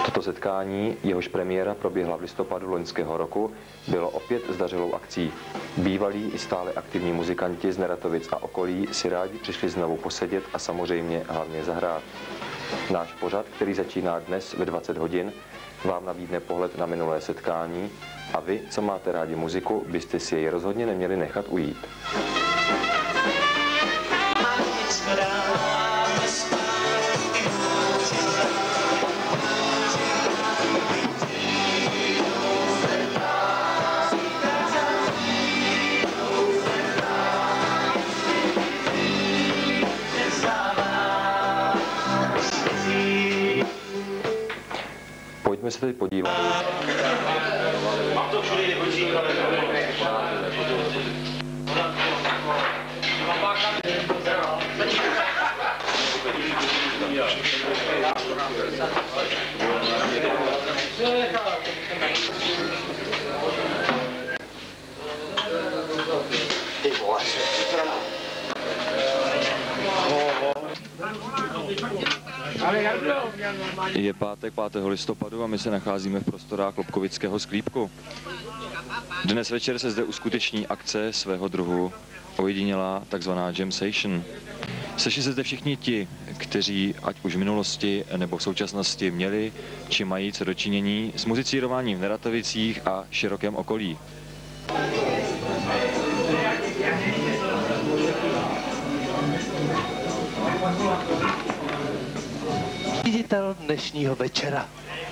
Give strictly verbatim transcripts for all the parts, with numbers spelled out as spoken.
Toto setkání, jehož premiéra proběhla v listopadu loňského roku, bylo opět zdařilou akcí. Bývalí i stále aktivní muzikanti z Neratovic a okolí si rádi přišli znovu posedět a samozřejmě hlavně zahrát. Náš pořad, který začíná dnes ve dvacet hodin, vám nabídne pohled na minulé setkání a vy, co máte rádi muziku, byste si jej rozhodně neměli nechat ujít. Pojďme se teď podívat. Je pátek pátého listopadu a my se nacházíme v prostorách Lobkovického sklípku. Dnes večer se zde uskuteční akce svého druhu, ojedinělá takzvaná Jam Session. Sešli se zde všichni ti, kteří ať už v minulosti nebo v současnosti měli či mají co dočinění s muzicírováním v Neratovicích a širokém okolí. Ředitel dnešního večera.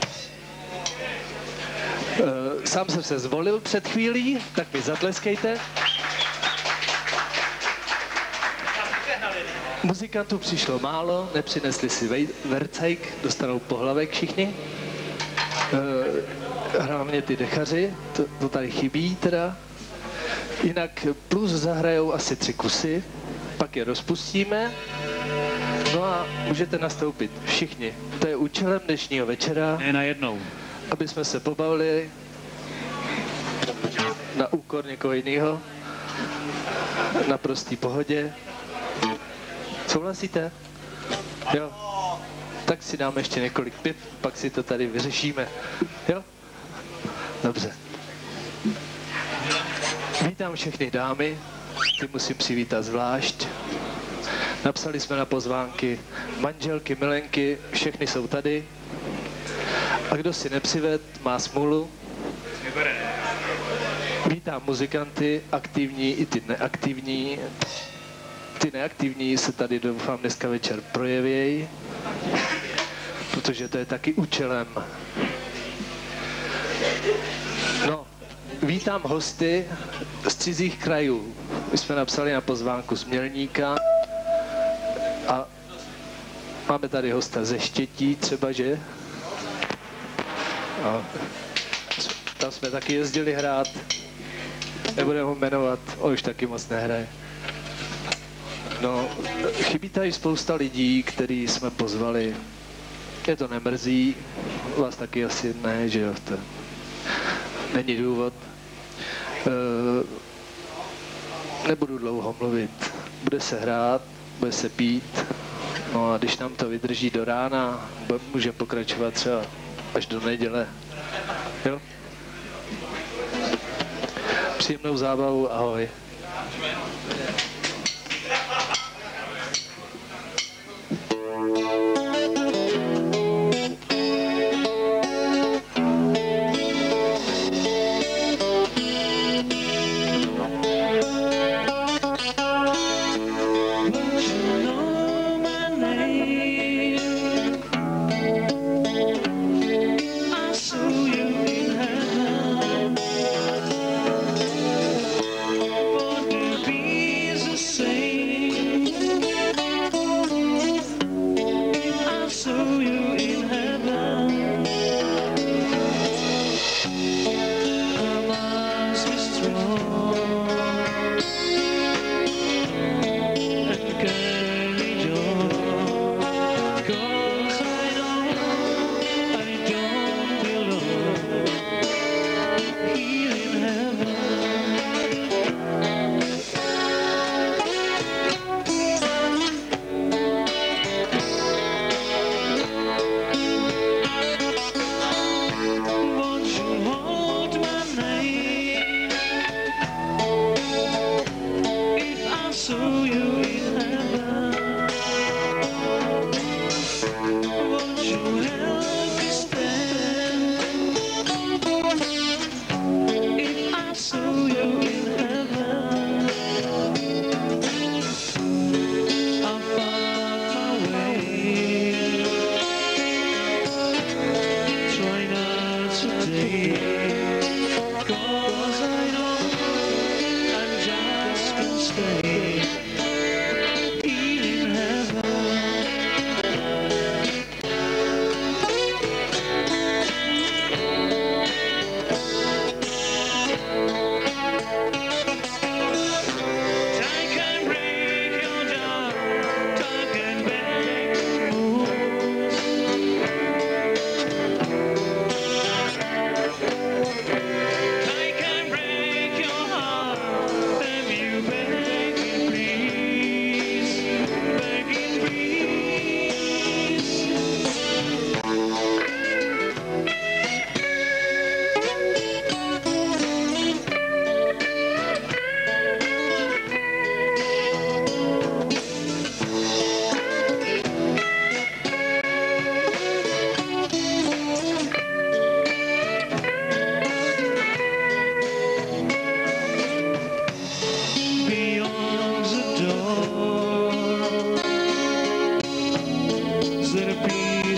Sám jsem se zvolil před chvílí, tak mi zatleskejte. Muzikantů přišlo málo, nepřinesli si vercajk, dostanou pohlavek všichni. Hlavně ty dechaři, to, to tady chybí teda. Jinak plus zahrajou asi tři kusy, pak je rozpustíme. No a můžete nastoupit všichni. To je účelem dnešního večera. Ne najednou. Aby jsme se pobavili na úkor někoho jiného. Na prostý pohodě. Souhlasíte? Jo. Tak si dáme ještě několik piv, pak si to tady vyřešíme. Jo? Dobře. Vítám všechny dámy. Ty musím přivítat zvlášť. Napsali jsme na pozvánky manželky, milenky, všechny jsou tady. A kdo si nepřived, má smůlu. Vítám muzikanty, aktivní i ty neaktivní. Ty neaktivní se tady doufám dneska večer projevějí, protože to je taky účelem. No, vítám hosty z cizích krajů. My jsme napsali na pozvánku z Mělníka. A máme tady hosta ze Štětí třeba, že? A tam jsme taky jezdili hrát. Nebudeme ho jmenovat, on už taky moc nehraje. No, chybí tady spousta lidí, který jsme pozvali. Je to nemrzí, vás taky asi ne, že jo? To není důvod. E, nebudu dlouho mluvit. Bude se hrát, bude se pít. No a když nám to vydrží do rána, můžeme pokračovat třeba až do neděle. Jo? Příjemnou zábavu, ahoj.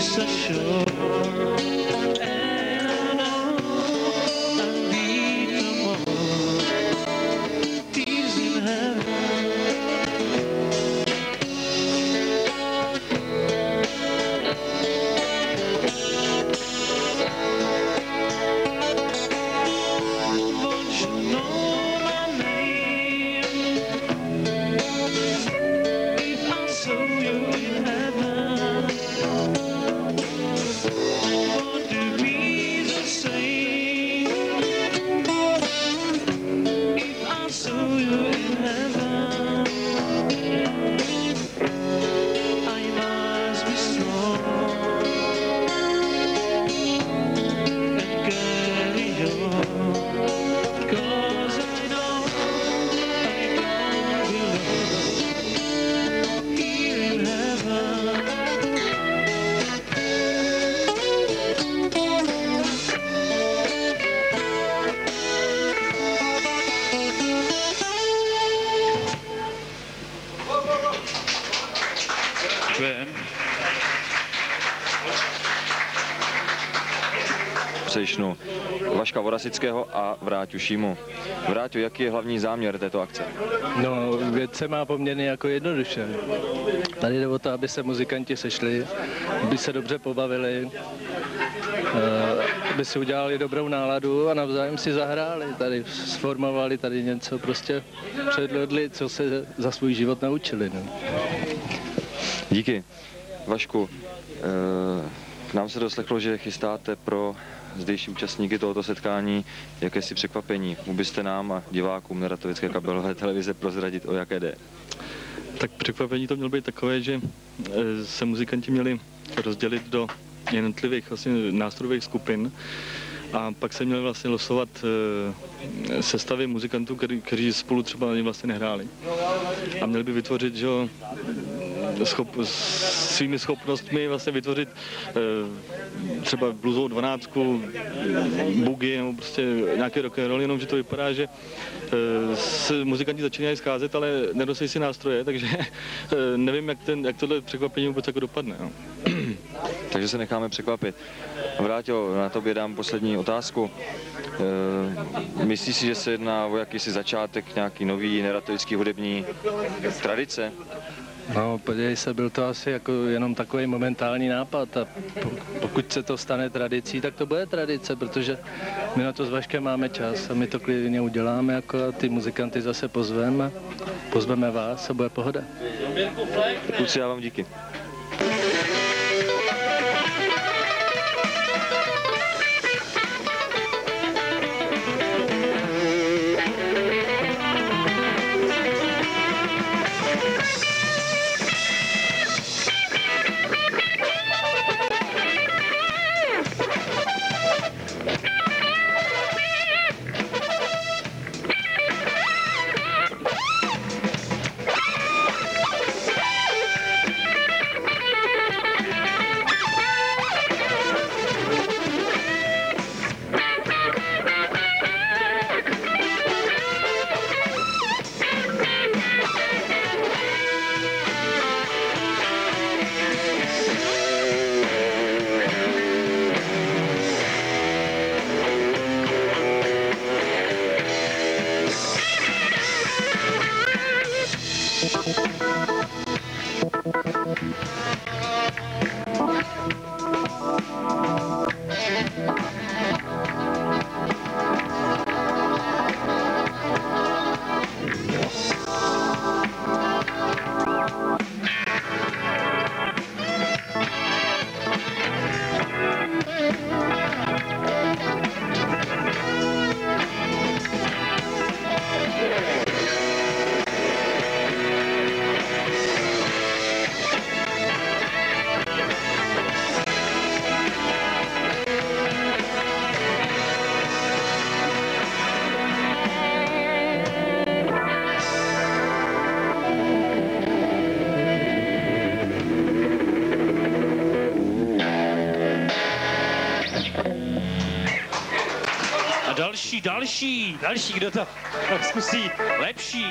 breeze ashore. Slyšnu Vaška Vorasického a Vráťu Šímu. Vráťu, jaký je hlavní záměr této akce? No, věc se má poměrně jako jednoduše. Tady jde o to, aby se muzikanti sešli, aby se dobře pobavili, aby si udělali dobrou náladu a navzájem si zahráli. Tady sformovali tady něco, prostě předvedli, co se za svůj život naučili. No. Díky. Vašku, k nám se doslechlo, že chystáte pro zdejší účastníky tohoto setkání jakési překvapení. Mohl byste nám a divákům Neratovické kabelové televize prozradit, o jaké jde? Tak překvapení to mělo být takové, že se muzikanti měli rozdělit do jednotlivých vlastně nástrojových skupin a pak se měli vlastně losovat sestavy muzikantů, který, kteří spolu třeba ani vlastně nehráli. A měli by vytvořit, že schop, svými schopnostmi vlastně vytvořit e, třeba bluesovou dvanáctku, boogie nebo prostě nějaké rock and roll, jenomže to vypadá, že e, se muzikanti začínají scházet, ale nedosají si nástroje, takže e, nevím, jak, ten, jak tohle překvapení vůbec jako dopadne. No. Takže se necháme překvapit. Vráťo, na tobě dám poslední otázku. E, myslíš si, že se jedná o jakýsi začátek nějaký nový neratovický hudební tradice? No, podívej se, byl to asi jako jenom takový momentální nápad a pokud se to stane tradicí, tak to bude tradice, protože my na to s Vaškem máme čas a my to klidně uděláme, jako a ty muzikanty zase pozveme, pozveme vás a bude pohoda. Kluci, já vám díky. Další, další, další, kdo to zkusí lepší.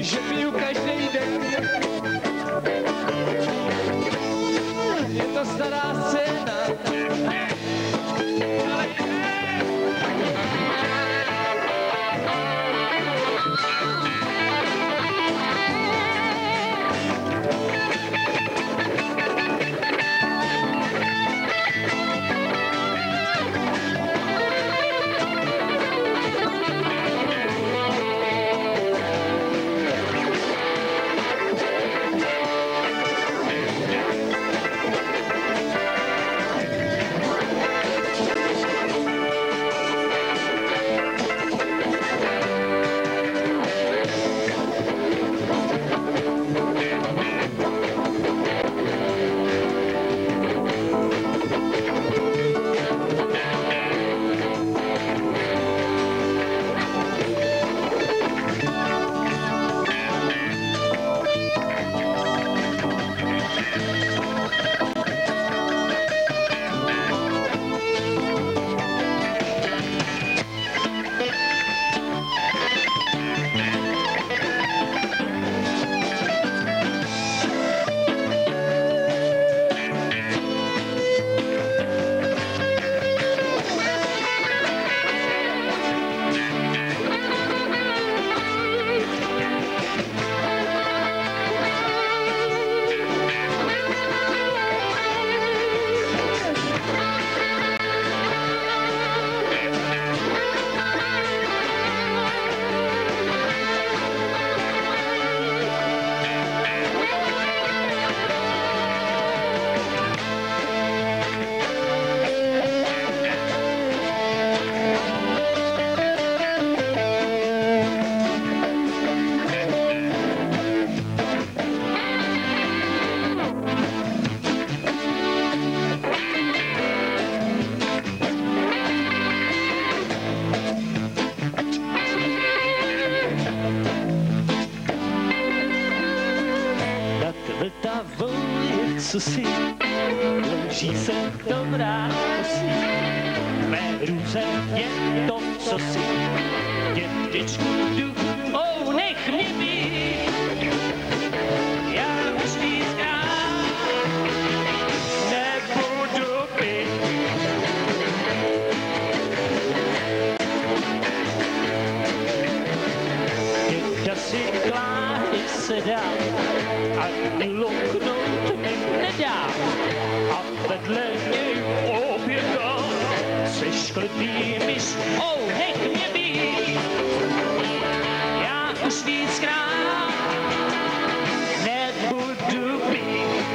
že piju každý den. Je to stará scéna, ale cosi, louží se dobrá kusí. Mé růze je to cosi, dětičku jdu, oh, nech mě být. Já už víckrát nebudu pít. Děda si klády se dá, ani loknout mi nedá. A vedle něj oběda se šklepí myš, oh, nech mě být. Já už víckrát nebudu pít.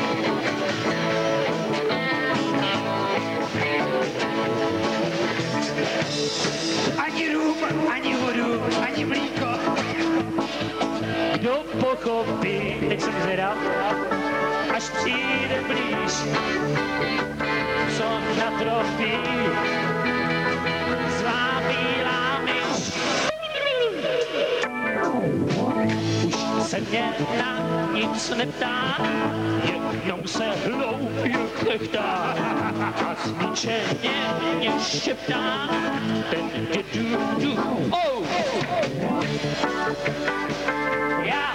Ani rum, ani vodu, ani mlíko. Kdo pochopí, teď jsem zvědav, až přijde blíž, co natropí zvá bílá myš. Už se mě na nic neptá, jednou se hloupě chechtá a zničeně mě šeptá ten dědu duch. Oh! Já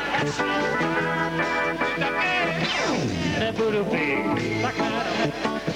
také nebudu pít, tak ne.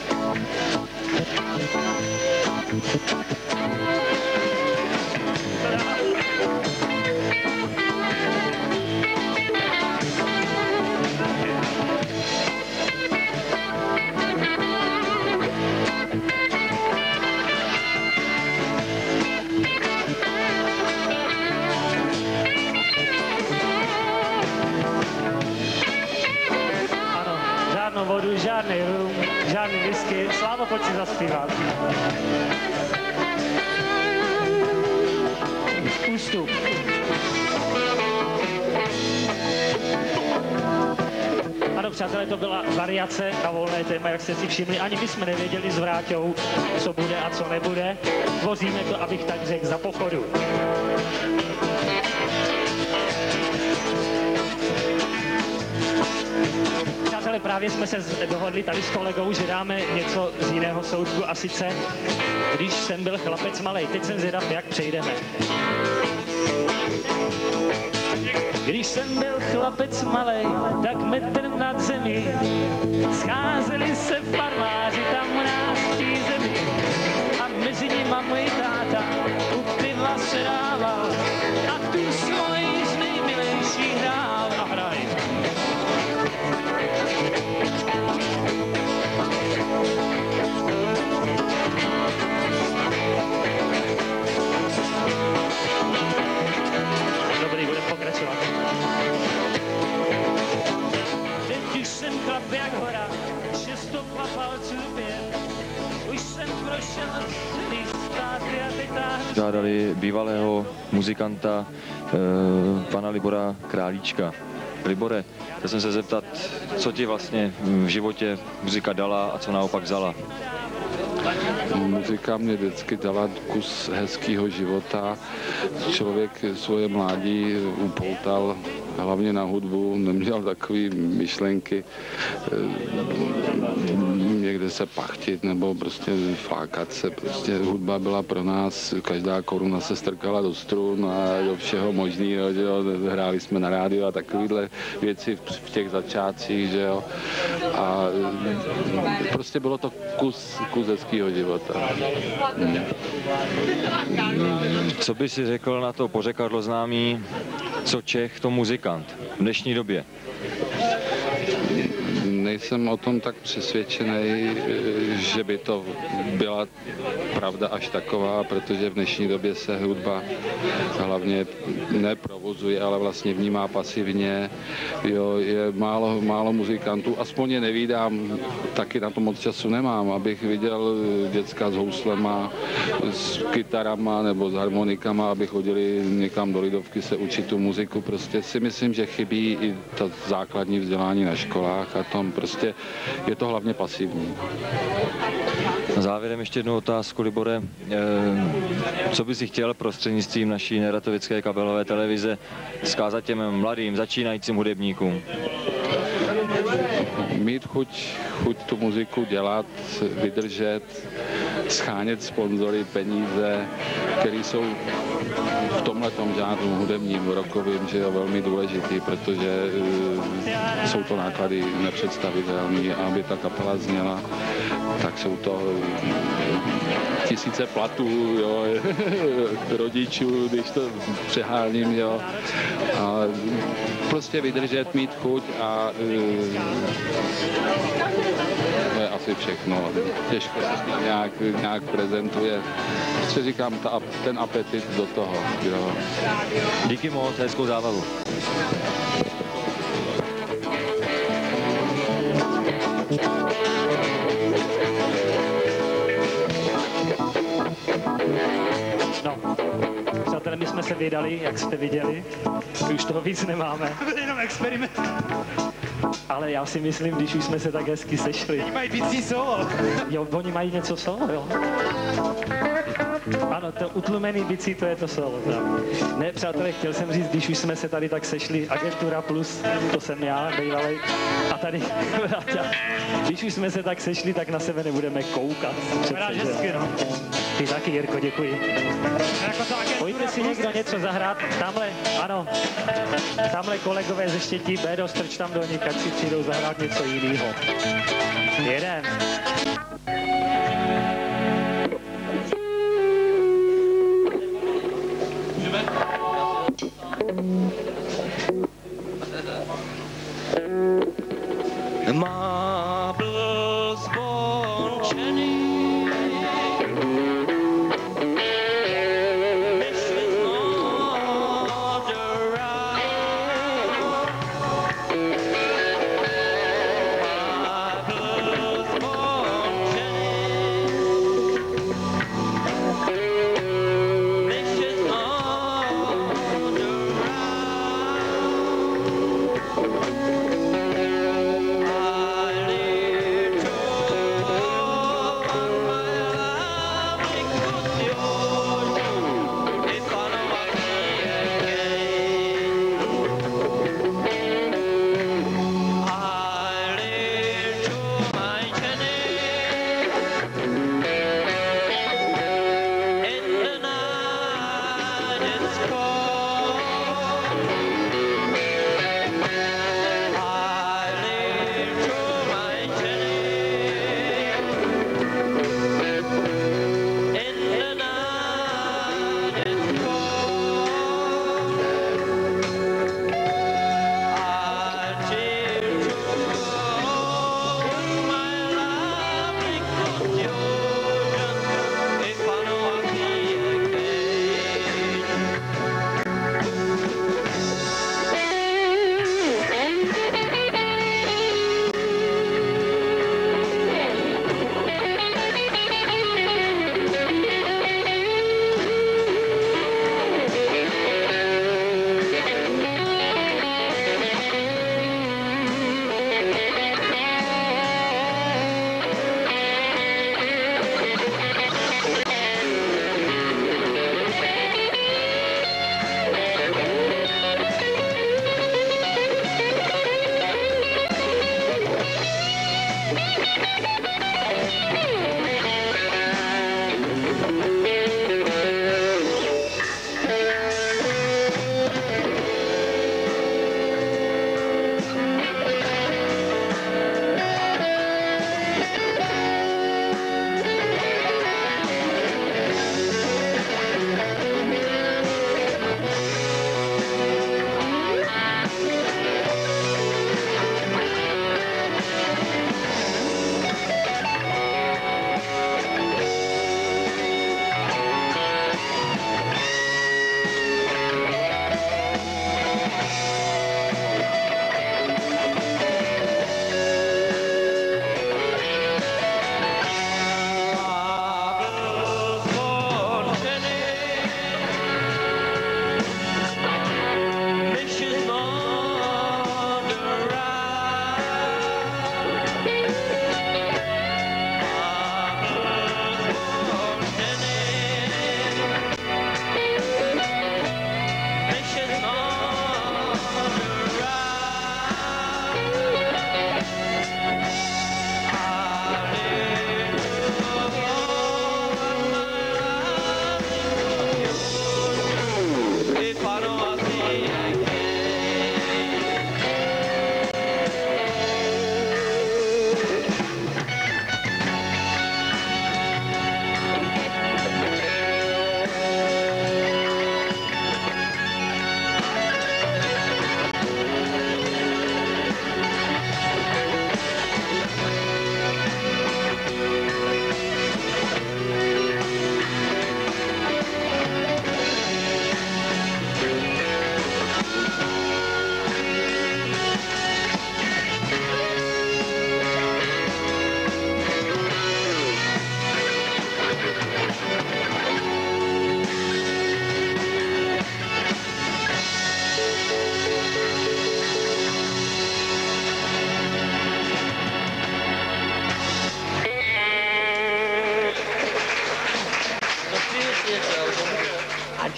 Vodu, žádný rum, žádný whisky. Slávo, pojď si zaspívat. Ústup. Ano, přátelé, to byla variace na volné téma, jak jste si všimli. Ani my jsme nevěděli s Vráťou, co bude a co nebude. Vozíme to, abych tak řekl, za pochodu. Ale právě jsme se dohodli tady s kolegou, že dáme něco z jiného soudku, a sice když jsem byl chlapec malej. Teď jsem zvědav, jak přejdeme. Když jsem byl chlapec malej, tak metr nad zemí, scházeli se farmáři tam u nás v té zemi a mezi nima můj táta u piva se dával a tu svoji z nejmilejší hrál a hraj. Dobrý, budem pokračovat. Teď už jsem chlap jak hora, šestopla palců pět, už jsem prošel celý státy a teď táhnu. Žádali bývalého muzikanta e, pana Libora Králíčka. Libore, chtěl jsem se zeptat, co ti vlastně v životě muzika dala a co naopak vzala? Muzika mě vždycky dala kus hezkého života. Člověk svoje mládí upoutal hlavně na hudbu, neměl takové myšlenky někde se pachtit nebo prostě flákat se. Prostě hudba byla pro nás, každá koruna se strkala do strun a do všeho možného, že jo. Hráli jsme na rádiu a takovéhle věci v těch začátcích, že jo. A prostě bylo to kus, kus hezkého života. Hmm. Co by si řekl na to pořekadlo známý, co Čech, to muzikant v dnešní době? Nejsem o tom tak přesvědčený, že by to byla pravda až taková, protože v dnešní době se hudba hlavně neprovozuje, ale vlastně vnímá pasivně. Jo, je málo, málo muzikantů, aspoň je nevídám, taky na to moc času nemám, abych viděl děcka s houslema, s kytarama nebo s harmonikama, aby chodili někam do Lidovky se učit tu muziku. Prostě si myslím, že chybí i to základní vzdělání na školách a tom prostě je to hlavně pasivní. Na závěrem ještě jednu otázku, Libore. Co by si chtěl prostřednictvím naší neratovické kabelové televize vzkázat těm mladým, začínajícím hudebníkům? Mít chuť, chuť tu muziku dělat, vydržet, schánět sponzory, peníze, které jsou v tomhletom žánru hudebním, rockovým, že je velmi důležitý, protože uh, jsou to náklady nepředstavitelné, aby ta kapela zněla, tak jsou to tisíce platů, jo, rodičů, když to přeháním, jo, a prostě vydržet, mít chuť a uh, to je asi všechno. Těžko se nějak, nějak prezentuje. Prostě říkám, ta, ten apetit do toho. Jo. Díky moc, hezkou zábavu. No, přátelé, my jsme se vydali, jak jste viděli. My už toho víc nemáme. Jenom experiment. Ale já si myslím, když už jsme se tak hezky sešli. Oni mají bicí solo. Jo, oni mají něco solo, jo. Ano, to utlumený bicí, to je to solo. Tak. Ne, přátelé, chtěl jsem říct, když už jsme se tady tak sešli, Agentura Plus, to jsem já, bývalej, a tady Vráťa. Když už jsme se tak sešli, tak na sebe nebudeme koukat. Vypadá hezky, no. Ty taky, Jirko, děkuji. Pojďte si někdo něco zahrát, tamhle, ano, tamhle kolegové ze Štětí, Bédo, strč tam do nich, ať si přijdou zahrát něco jiného. Jedem. Marbles born Jenny. I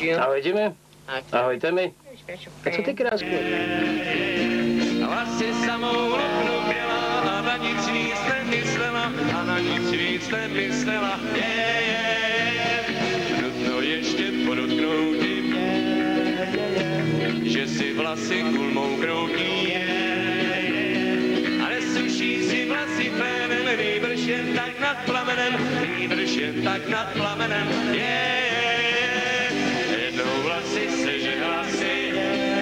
Ahoj, Jimmy. Ahojte mi. A co ty krásku? Vlasy samou loknu měla a na nic víc nemyslela, a na nic víc nemyslela. Je, je, nutno ještě podotknout tím, že si vlasy kulmou kroutí. A nesuší si vlasy fénem, nýbrž jen tak nad plamenem, nýbrž jen tak nad plamenem. Je, jednou vlasy sežehla si,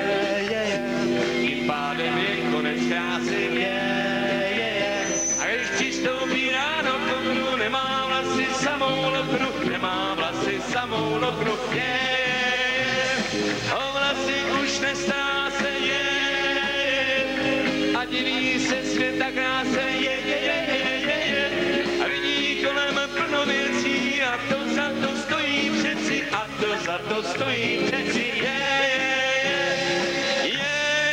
tím pádem je konec krásy. A když přistoupí ráno k oknu, nemá vlasy samou loknu, nemá vlasy samou loknu. O vlasy už nestará se, je, a diví se světa kráse, je, je, je, je, je, a vidí kolem plno věcí a to za to stojí přeci, a to za to stojí přeci, je, je, je.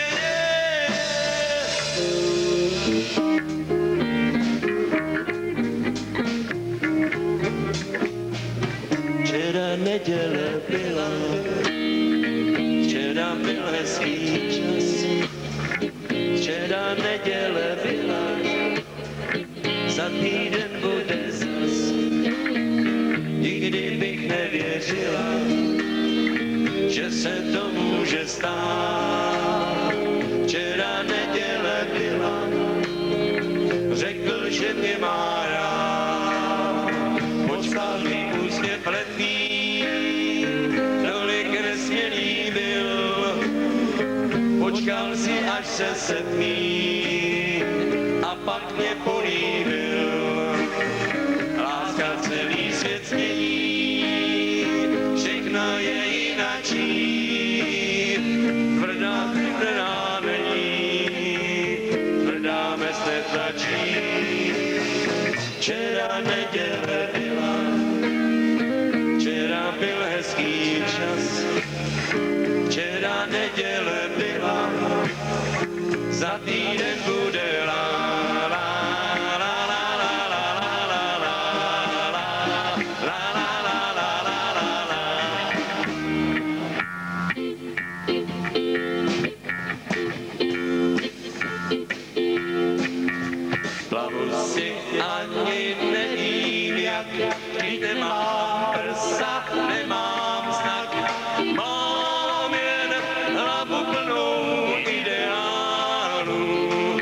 Včera neděle byla, včera byl hezký čas, včera neděle byla, za týden bude zas. Nikdy bych nevěřila, že se to může stát. Včera neděle byla, řekl, že mě má rád. Počkal mi úsměv letný, tolik nesmělý byl. Počkal si, až se setmí, a pak mě políbil. Láska celý svět změní, všechno je jinačí. Tvrdá, tvrdá není, tvrdá bez netlačí. Včera neděle byla, včera byl hezký čas. Včera neděle byla, za týden bude la, la, la, la, la, la, la, la, la, la, la, la, la, la. Plavu si ani nevím jak, když nemám prsa, nemám znak. Mám jen hlavu plnou ideálů.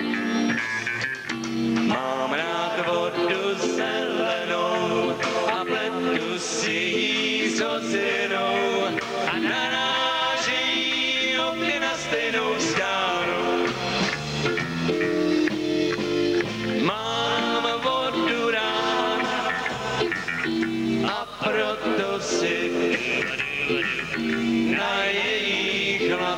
Mám rád vodu zelenou a pletu si jí s osinou a naráží opět na stejnou skálu. Mám vodu rád a proto si na její chlad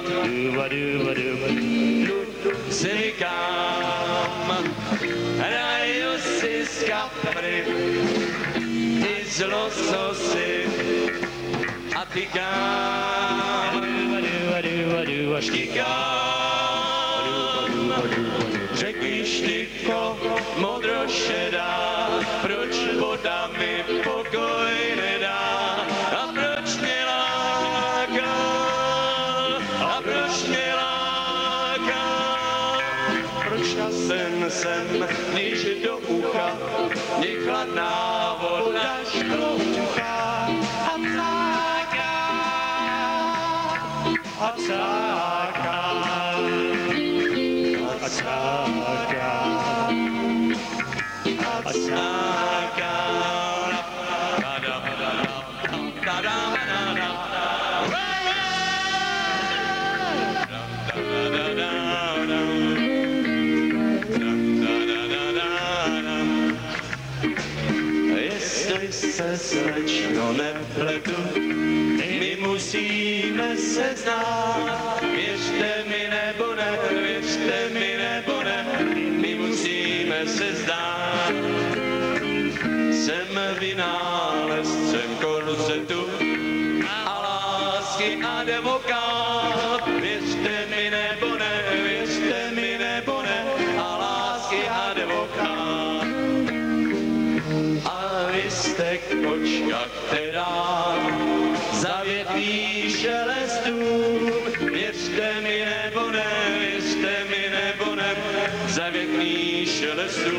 zvykám. Hraju si z kapry i z lososy a tykám a štíkám. Řekni štyko modrošedá, proč voda mi pokoj nedá? A proč mě láká? A proč mě láká? Proč na sen sem, když do ucha mě chladná voda šklouchá a cáká, a cáká, a cáká, a cáká. Jestli se slečno nepletu, my musíme se znát. Věřte mi nebo ne, věřte mi nebo ne, my musíme se zdát. Jsem vynálezcem korsetu a lásky advokát. Věřte mi nebo ne, věřte mi nebo ne, a lásky advokát. A vy jste kočka, která za větví zavětný šelestů.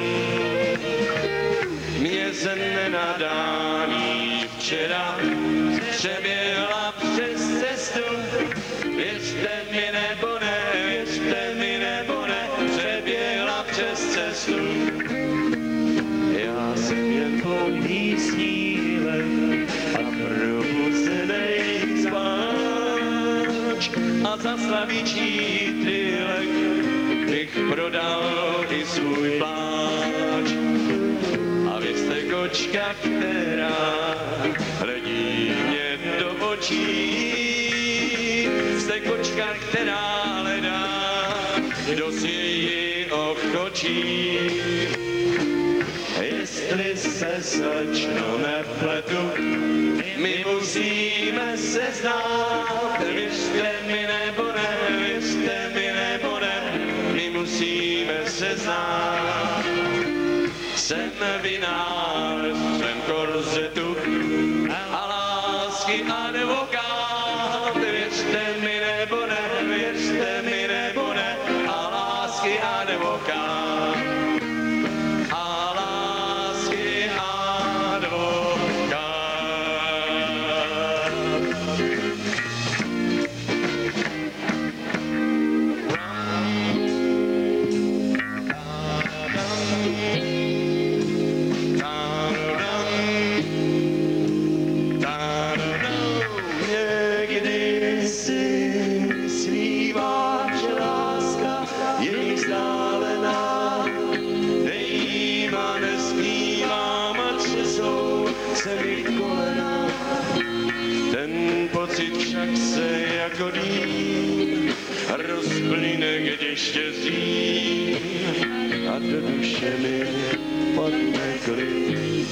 Mě se nenadání včera přeběhla přes cestu. Věřte mi nebo ne, věřte mi nebo ne, přeběhla přes cestu. Já jsem jen pouhý snílek a probuzenej spáč a za slavičí trylek bych prodal i svůj pláč. A vy jste kočka, která hledí mě do očí. Jste kočka, která hledá, kdo si ji ochočí. Jestli se slečno nepletu, my musíme se znát. Věřte mi nebo ne, věřte mi nebo ne, my musíme se znát. Jsem vinář, jsem korzetu a lásky advokát. Věřte mi nebo ne, věřte mi nebo ne, a lásky advokát. A lásky advokát. Ten pocit však se jako dým rozplyne, když tě zím a do duše mi padne klid.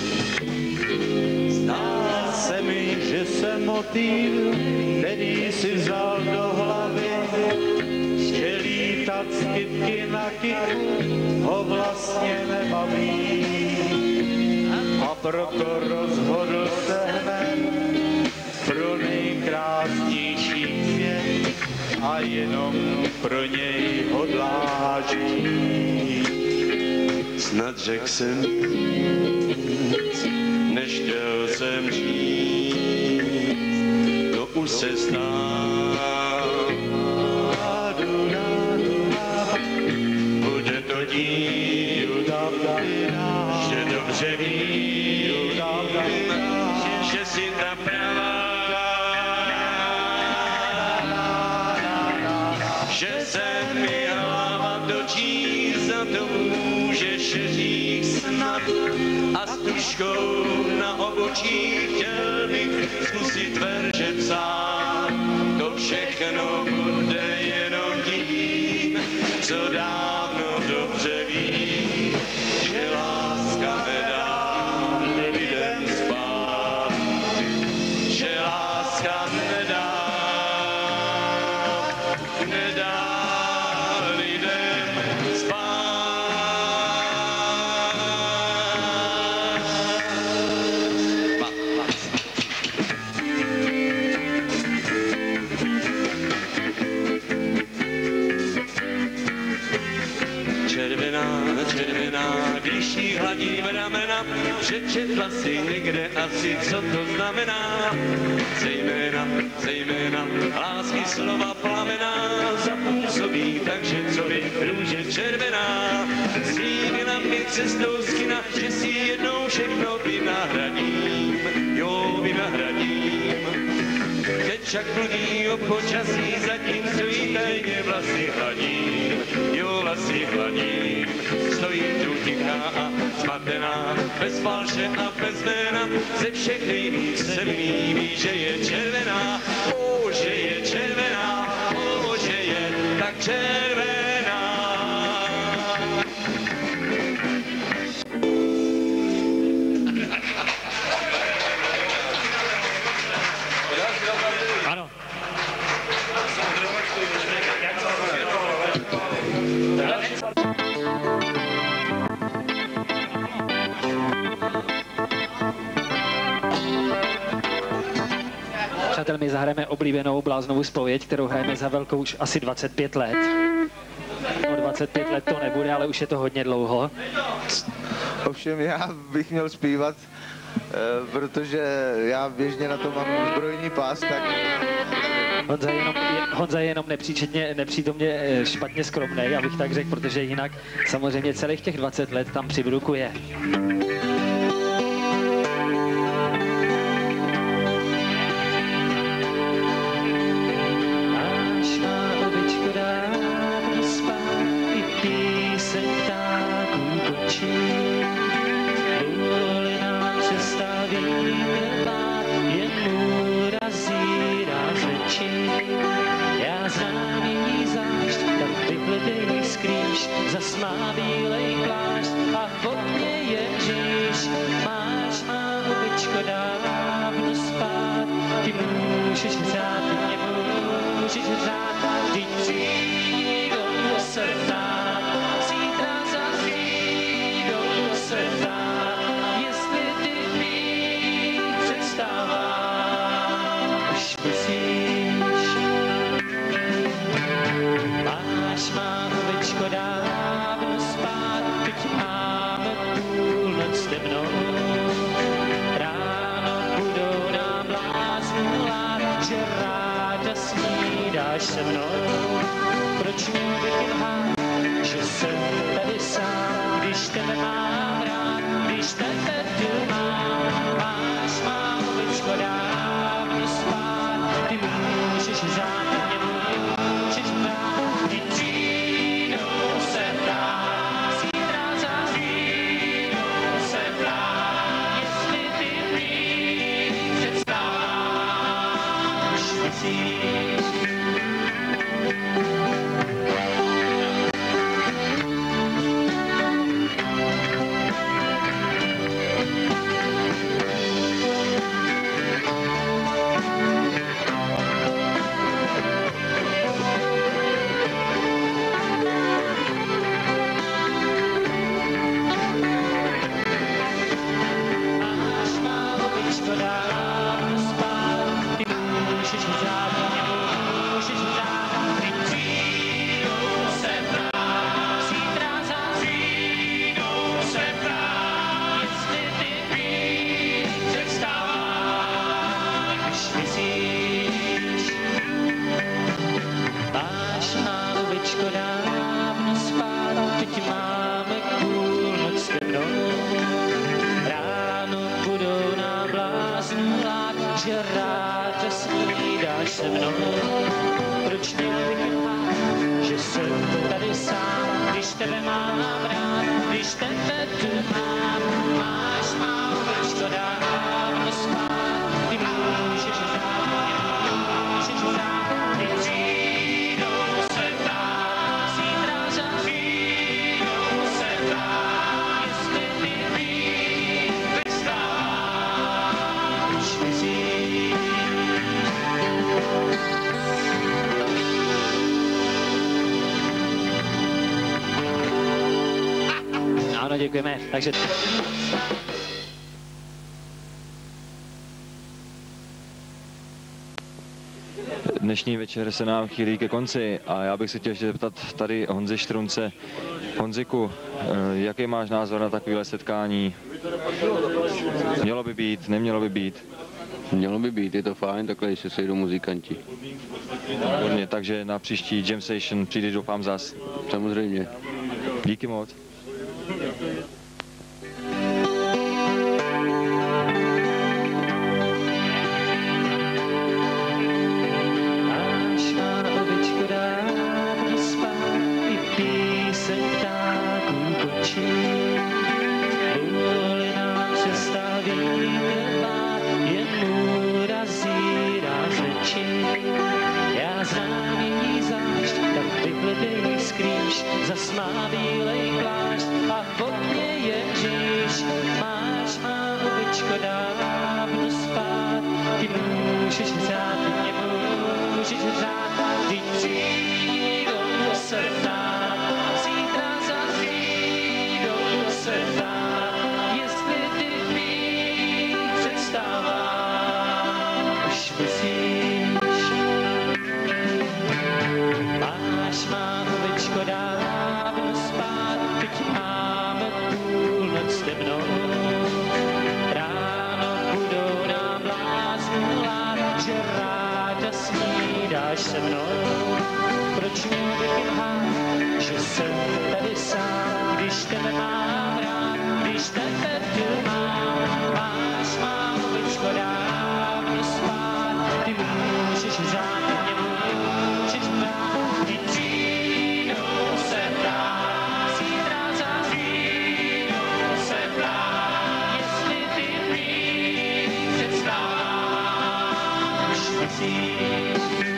Zdá se mi, že jsem motýl, který si vzal do hlavy, že lítat z kytky na kytku ho vlastně nebaví. A proto rozhodl se hned pro nejkrásnější svět a jenom pro něj hodlá žít. Snad řekl jsem víc, než chtěl jsem říct, to už se stává. Bude to díl, že dobře vím, že si ta pravá, že se mi hlava točí, za to můžeš říct snad. A s tuškou na obočí chtěl bych zkusit verše psát. To všechno bude jenom tím, co dávno dobře ví, že láska nedá lidem spát, že láska nedá, nedá lidem spát. Červená, červená, když jí hladím ramena, přečetla si někde asi, co to znamená. Zejména, zejména, lásky slova plamená, zapůsobí, takže co by růže červená. Slíbila mi cestou z kina, že si jednou všechno vynahradím, jo, vynahradím. Teď však plní o počasí, zatímco jí tajně vlasy hladím, jo, vlasy hladím. Stojí tu tichá a zmatená, bez falše a bez jména, ze všech nejvíc se mi líbí, že je červená, o, že je červená, o, že je tak červená. Ano. Přátel, my zahrajeme oblíbenou Bláznovu zpověď, kterou hrajeme za velkou už asi dvacet pět let. O dvacet pět let to nebude, ale už je to hodně dlouho. Ovšem já bych měl zpívat, protože já běžně na to mám zbrojní pás, tak... Honza je jenom, je, Honza je jenom nepříčetně, nepřítomně špatně skromnej, abych tak řekl, protože jinak samozřejmě celých těch dvacet let tam při bruku je. Zas má bílej plášť a pod mě je říš. Máš má opičko dávno spát, ty můžeš řád, ty mě můžeš řád, ty přijdou se ptát, zítra zas přijdou se ptát, jestli ty mít představáš, už musíš. Máš má opičko dávno spát, teď máme půlnoc temnou. Ráno budou nám bláznů lát, že ráda snídáš se mnou. Proč měl bych lhát, že jsem tady sám, když tebe mám rád, když tebe tu mám. Máš má opičko dávno spát, ty můžeš řád, ty mě můžeš brát. Se mnou, proč měl bych lhát, že jsem tady sám, když tebe mám rád, když tebe tu mám. Máš má opičko dávno spát, ty můžeš řád, můžeš řád, ty přijdou se ptát, zítra zas přijdou se ptát, jestli ty mít představáš, už myslíš. Ano, děkujeme. Takže... Dnešní večer se nám chýlí ke konci a já bych se chtěl zeptat tady Honzy Štrunce. Honziku, jaký máš názor na takovéhle setkání? Mělo by být, nemělo by být? Mělo by být, je to fajn, takhle se sejdou muzikanti. Výborně, takže na příští Jam Session přijdeš doufám zas. Samozřejmě. Díky moc. Zas má bílej plášť a pod mě je říš. Máš má opičko dávno spát, ty můžeš řád, ty mě můžeš řád, ty přijdou se ptát, zítra zas přijdou se ptát, jestli ty mít představáš, myslíš. Máš má opičko dávno že jsem tady sám, když tebe mám rád, když tebe tu mám, máš má obličko, dávno spát, ty můžeš řád, mě můžeš brát, ty přijdu se brát, zítra zas přijdu se brát, jestli ty prý představáš, myslíš.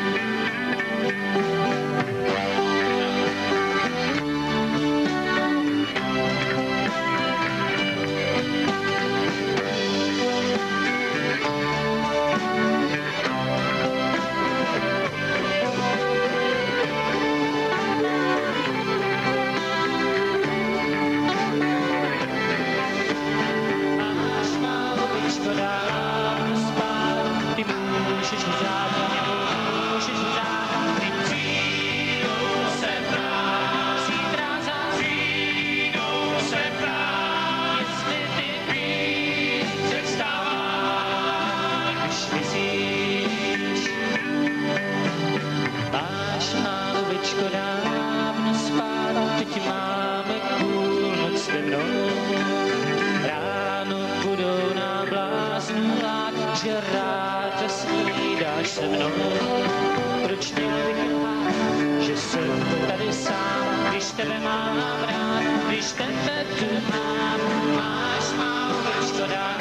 Že rád snídáš se mnou, proč měl bych lhát, že jsem tady sám, když tebe mám rád, když tebe tu mám, máš má obličko dát.